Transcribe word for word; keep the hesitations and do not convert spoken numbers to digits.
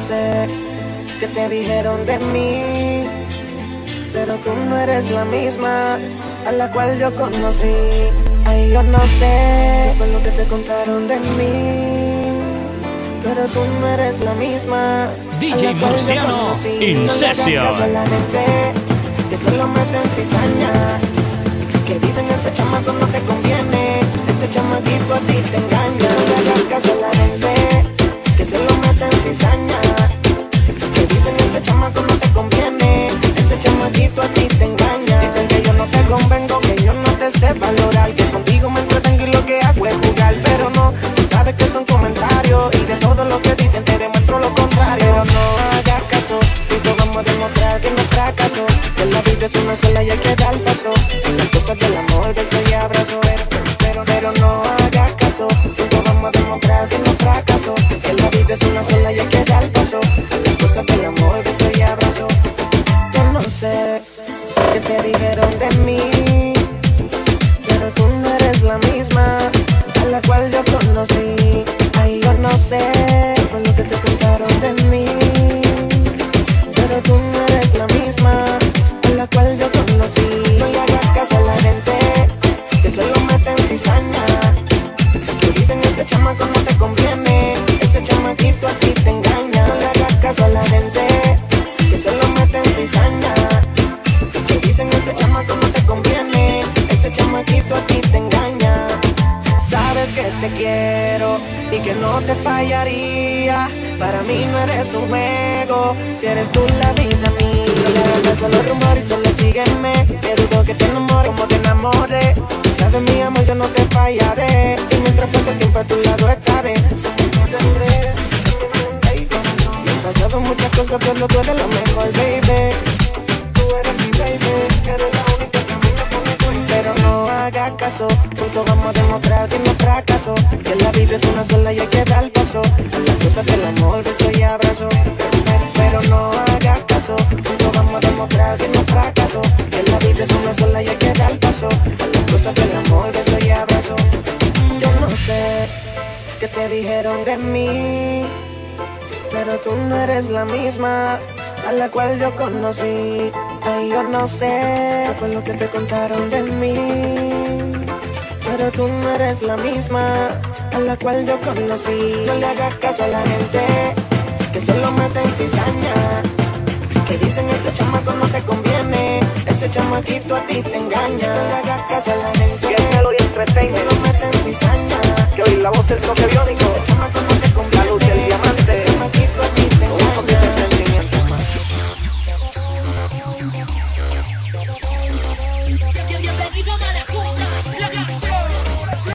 sé qué te dijeron de mí, pero tú no eres la misma a la cual yo conocí. Ay, yo no sé qué fue lo que te contaron de mí, pero tú no eres la misma D J Murciano in session. No le hagas caso a la gente que solo meten cizaña, que dicen ese chamaco no te conviene, ese chamaquito a ti te engaña. No le hagas caso a la gente que solo meten cizaña, que dicen ese chamaco no te conviene, ese chamaquito a ti te engaña. Dicen que yo no te convengo, que yo no te sé valorar, que contigo me entretengo y lo que hago es jugar. Pero no, tú sabes que son comentarios y de todo lo que dicen te demuestro lo contrario. Pero no hagas caso, juntos vamos a demostrar que no fracaso, que la vida es una sola y hay que dar paso. En las cosas del amor, beso y abrazo, pero, pero, pero no hagas caso, juntos vamos a demostrar que no fracaso, que la vida es una sola y hay que dar paso. En las cosas del amor, beso y abrazo. Yo no sé qué te dijeron de mí, pero tú no eres la misma a la cual yo conocí. Ay, yo no sé qué fue lo que te contaron de mí, pero tú no eres la misma a la cual yo conocí. No le hagas caso a la gente que solo meten cizaña, que dicen ese chamaco no te conviene, ese chamaquito a ti te engaña. No le hagas caso a la gente que solo meten cizaña, que dicen ese chamaco no te conviene, ese chamaquito a ti te engaña. Sabes que te quiero y que no te fallaría, para mí no eres un juego, si eres tú la vida mía. No le hagas caso a los rumores y solo sígueme, que dudo que te enamore como te enamoré. Tú sabes mi amor, yo no te fallaré, y mientras pasa el tiempo a tu lado estaré. Siempre te tendré, me han pasado muchas cosas, pero tú eres lo mejor, baby. Tú eres mi baby, eres la única que a mí me pone cool. Pero no hagas caso, juntos vamos a demostrar que no fracaso, que la vida es una sola y hay que dar paso. A las cosas del amor, beso y abrazo, pero, pero no hagas caso, juntos vamos a demostrar que no fracaso, que la vida es una sola y hay que dar paso. A las cosas del amor, beso y abrazo. Yo no sé qué te dijeron de mí, pero tú no eres la misma a la cual yo conocí. Ay, yo no sé qué fue lo que te contaron de mí, pero tú no eres la misma a la cual yo conocí. No le hagas caso a la gente que solo meten cizaña, que dicen ese chamaco no te conviene, ese chamaquito a ti te engaña. No le hagas caso a la gente que solo meten cizaña, que hoy la voz del toque vio.